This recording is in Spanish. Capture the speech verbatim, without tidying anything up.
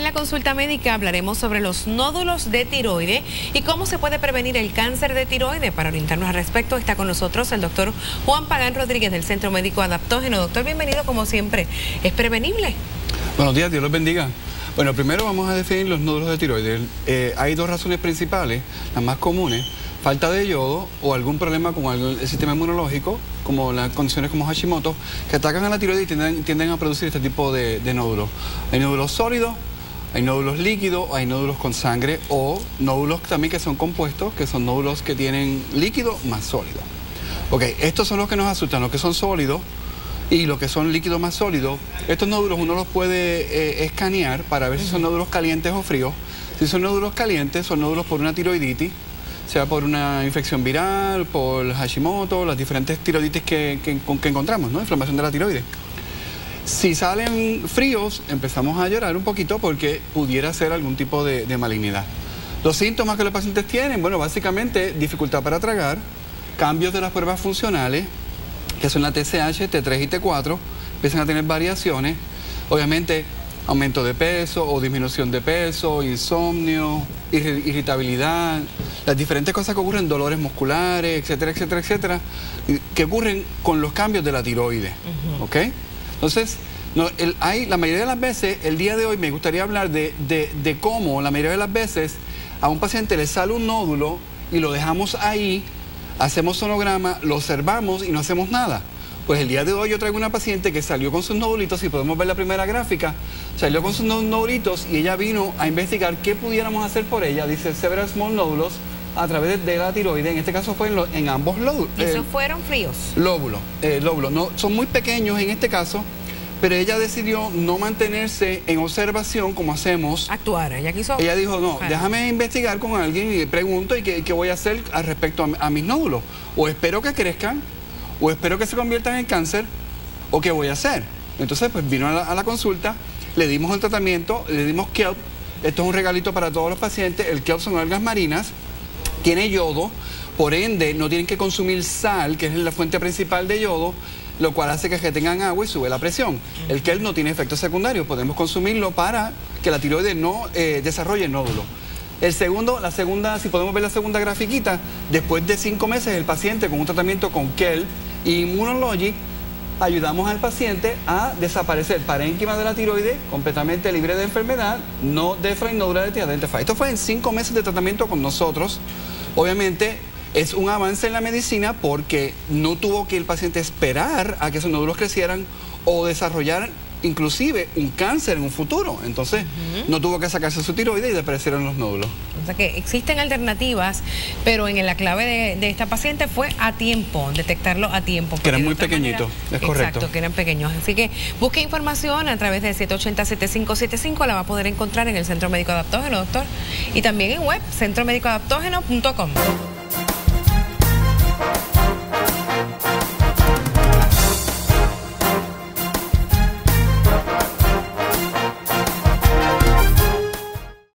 la consulta médica hablaremos sobre los nódulos de tiroides y cómo se puede prevenir el cáncer de tiroides. Para orientarnos al respecto está con nosotros el doctor Juan Pagán Rodríguez del Centro Médico Adaptógeno. Doctor, bienvenido como siempre. ¿Es prevenible? Buenos días, Dios los bendiga. Bueno, primero vamos a definir los nódulos de tiroides. Eh, hay dos razones principales, las más comunes: falta de yodo o algún problema con el, el sistema inmunológico, como las condiciones como Hashimoto, que atacan a la tiroides y tienden, tienden a producir este tipo de, de nódulos. Hay nódulos sólidos, hay nódulos líquidos, hay nódulos con sangre o nódulos también que son compuestos, que son nódulos que tienen líquido más sólido. Ok, estos son los que nos asustan, los que son sólidos y los que son líquidos más sólidos. Estos nódulos uno los puede eh, escanear para ver si son nódulos calientes o fríos. Si son nódulos calientes, son nódulos por una tiroiditis, sea por una infección viral, por Hashimoto, las diferentes tiroiditis que, que, que encontramos, ¿no? Inflamación de la tiroides. Si salen fríos, empezamos a llorar un poquito porque pudiera ser algún tipo de, de malignidad. Los síntomas que los pacientes tienen, bueno, básicamente dificultad para tragar, cambios de las pruebas funcionales, que son la T S H, T tres y T cuatro, empiezan a tener variaciones, obviamente aumento de peso o disminución de peso, insomnio, irritabilidad, las diferentes cosas que ocurren, dolores musculares, etcétera, etcétera, etcétera, que ocurren con los cambios de la tiroides, uh-huh. ¿Ok? Entonces, no, el, hay, la mayoría de las veces, el día de hoy me gustaría hablar de, de, de cómo la mayoría de las veces a un paciente le sale un nódulo y lo dejamos ahí, hacemos sonograma, lo observamos y no hacemos nada. Pues el día de hoy yo traigo una paciente que salió con sus nódulitos, y podemos ver la primera gráfica, salió con sus nódulitos y ella vino a investigar qué pudiéramos hacer por ella. Dice several small nódulos a través de la tiroides, en este caso fue en, lo, en ambos lóbulos. ¿Y esos eh, fueron fríos? Lóbulos, eh, lóbulos, no, son muy pequeños en este caso, pero ella decidió no mantenerse en observación como hacemos. Actuar, ella quiso. Ella dijo, no, claro, déjame investigar con alguien y pregunto y qué, qué voy a hacer al respecto a, a mis nódulos. O espero que crezcan, o espero que se conviertan en cáncer, o qué voy a hacer. Entonces, pues vino a la, a la consulta, le dimos el tratamiento, le dimos kelp. Esto es un regalito para todos los pacientes. El kelp son algas marinas, tiene yodo, por ende no tienen que consumir sal, que es la fuente principal de yodo, lo cual hace que tengan agua y sube la presión. El kelp no tiene efectos secundarios, podemos consumirlo para que la tiroides no eh, desarrolle nódulos. El segundo, la segunda, si podemos ver la segunda grafiquita, después de cinco meses el paciente con un tratamiento con kelp y Immunologic, ayudamos al paciente a desaparecer parénquima de la tiroides completamente libre de enfermedad, no defra y nódula de tiroides. Esto fue en cinco meses de tratamiento con nosotros. Obviamente es un avance en la medicina porque no tuvo que el paciente esperar a que esos nódulos crecieran o desarrollar inclusive un cáncer en un futuro. Entonces, uh-huh. no tuvo que sacarse su tiroides y desaparecieron los nódulos. O sea que existen alternativas, pero en la clave de, de esta paciente fue a tiempo, detectarlo a tiempo. Que eran muy pequeñitos, es correcto. Exacto, que eran pequeños. Así que busque información a través de siete ocho cero, siete cinco siete cinco, la va a poder encontrar en el Centro Médico Adaptógeno, doctor. Y también en web, centro médico adaptógeno punto com.